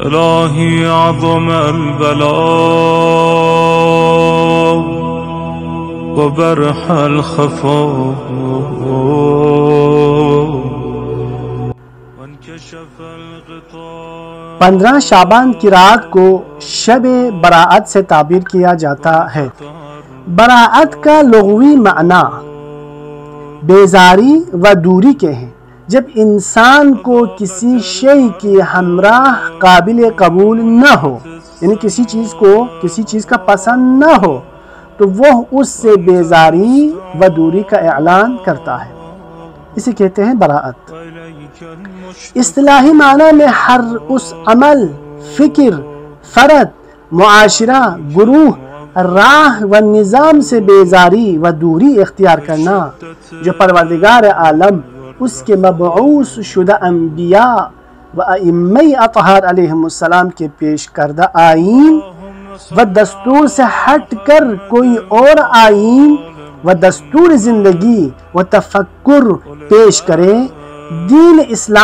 إلهي عظم البلاء وبرح الخفاء وانكشف الغطاء 15 شعبان کی رات کو شب براءت سے تعبیر کیا جاتا ہے۔ براءت کا لغوی معنی بیزاری و دوری کے ہیں۔ جب انسان کو کسی شے کی ہمراہ قابل قبول نہ ہو، یعنی کسی چیز کا پسند نہ ہو، تو وہ اس سے بیزاری و دوری کا اعلان کرتا ہے، اسے کہتے ہیں براءت۔ اصطلاحی معنی میں ہر اس عمل، فکر، فرد، معاشرہ، گروہ، راہ و نظام سے بیزاری و دوری اختیار کرنا جو پروردگار عالم، اس کے مبعوث شدہ انبیاء و ائمہ اطہار علیہم السلام کے پیش کردہ آئین و دستور سے ہٹ کر کوئی اور آئین و دستور زندگی و تفکر پیش کرے۔ دین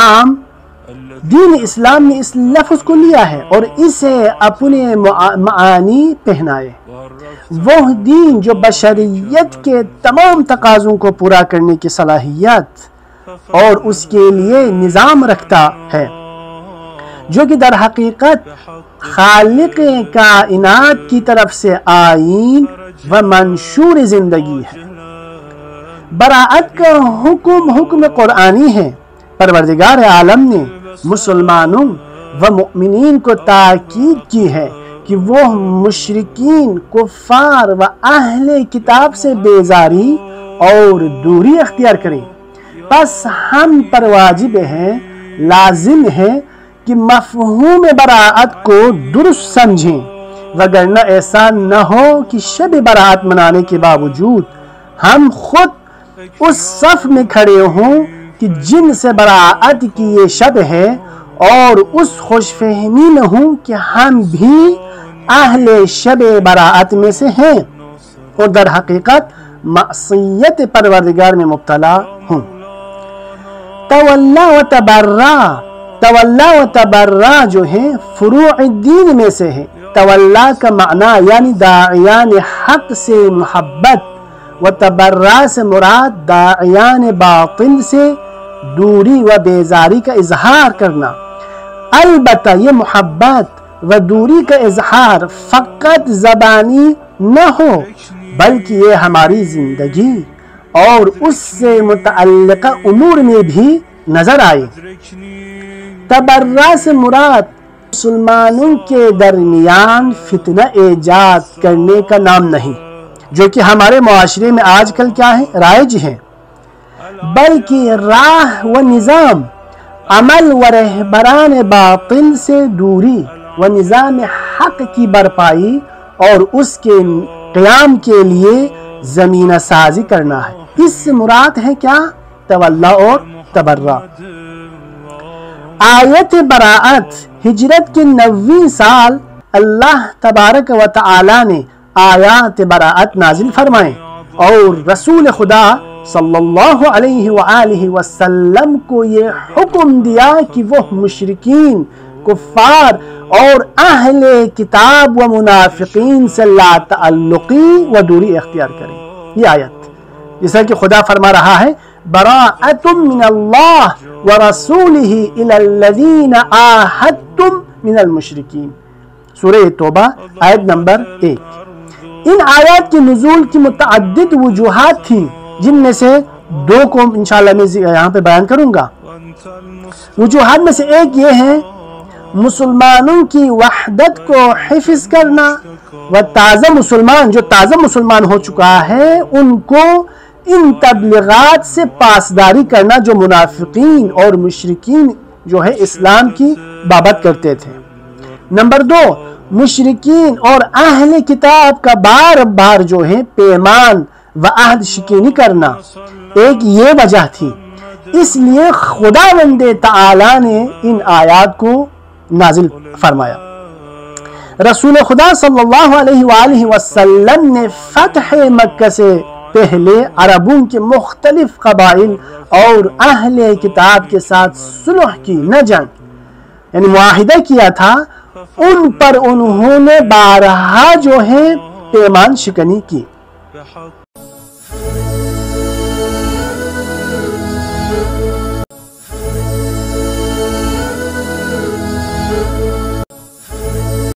اسلام نے اس لفظ کو لیا ہے اور اسے اپنے معانی پہنائے۔ وہ دین جو بشریت کے تمام تقاضوں کو پورا کرنے کی صلاحیت اور اس کے لیے نظام رکھتا ہے، جو کہ در حقیقت خالق کائنات کی طرف سے آئین و منشور زندگی ہے۔ براءت کا حکم قرآنی ہے۔ پروردگار عالم نے مسلمانوں و مؤمنین کو تاکید کی ہے کہ وہ مشرکین، کفار و اہل کتاب سے بیزاری اور دوری اختیار کریں۔ پس ہم پر واجب ہے، لازم ہے کہ مفہوم براءت کو درست سمجھیں، وگرنہ ایسا نہ ہو کہ شب براءت منانے کے باوجود ہم خود اس صف میں کھڑے ہوں کہ جن سے براءت کی یہ شب ہے، اور اس خوش فہمی میں ہوں کہ ہم بھی اہل شب براءت میں سے ہیں اور در حقیقت معصیت پروردگار میں مبتلا ہوں۔ تولا و تبرا جو ہیں فروع الدین میں سے ہے۔ تولا کا معنی یعنی داعیان حق سے محبت، و تبرا سے مراد داعیان باطل سے دوری و بیزاری کا اظہار کرنا۔ البتہ یہ محبت و دوری کا اظہار فقط زبانی نہ ہو، بلکہ یہ ہماری زندگی اور اس سے متعلقہ امور میں بھی نظر آئے۔ تبرا سے مراد مسلمانوں کے درمیان فتنہ ایجاد کرنے کا نام نہیں، جو کہ ہمارے معاشرے میں آج کل کیا ہے، رائج ہے، بلکہ راہ و نظام، عمل و رہبران باطل سے دوری و نظام حق کی برپائی اور اس کے قیام کے لیے زمینہ سازی کرنا ہے۔ اس سے مراد ہے کیا؟ تولا اور تبرا۔ آیت براءت ہجرت کے 90 سال اللہ تبارک و تعالی نے آیات براءت نازل فرمائیں اور رسول خدا صلی اللہ علیہ وآلہ وسلم کو یہ حکم دیا کہ وہ مشرکین، کفار اور اہل کتاب و منافقین سے لا تعلقی و دوری اختیار کریں۔ یہ آیت جیسا کہ خدا فرما رہا ہے، براءۃ من اللہ ورسولہ الی الذین عاہدتم من المشرکین، سورہ توبہ آیت نمبر 1۔ ان آیات کے نزول کی متعدد وجوہات تھیں، جن میں سے 2 کو انشاءاللہ میں یہاں پہ بیان کروں گا۔ وجوہات میں سے ایک یہ ہے مسلمانوں کی وحدت کو حفظ کرنا، و تازہ مسلمان جو تازہ مسلمان ہو چکا ہے ان کو ان تبلیغات سے پاسداری کرنا جو منافقین اور مشرکین جو ہے اسلام کی بابت کرتے تھے۔ نمبر 2، مشرکین اور اہل کتاب کا بار بار جو ہے پیمان و عہد شکنی کرنا، ایک یہ وجہ تھی، اس لیے خداوند تعالی نے ان آیات کو نازل فرمایا۔ رسول خدا صلی اللہ علیہ وآلہ وسلم نے فتح مکہ سے پہلے عربوں کے مختلف قبائل اور اہل کتاب کے ساتھ صلح کی، نہ جنگ، یعنی معاہدہ کیا تھا، ان پر انہوں نے بارہا جو ہے پیمان شکنی کی۔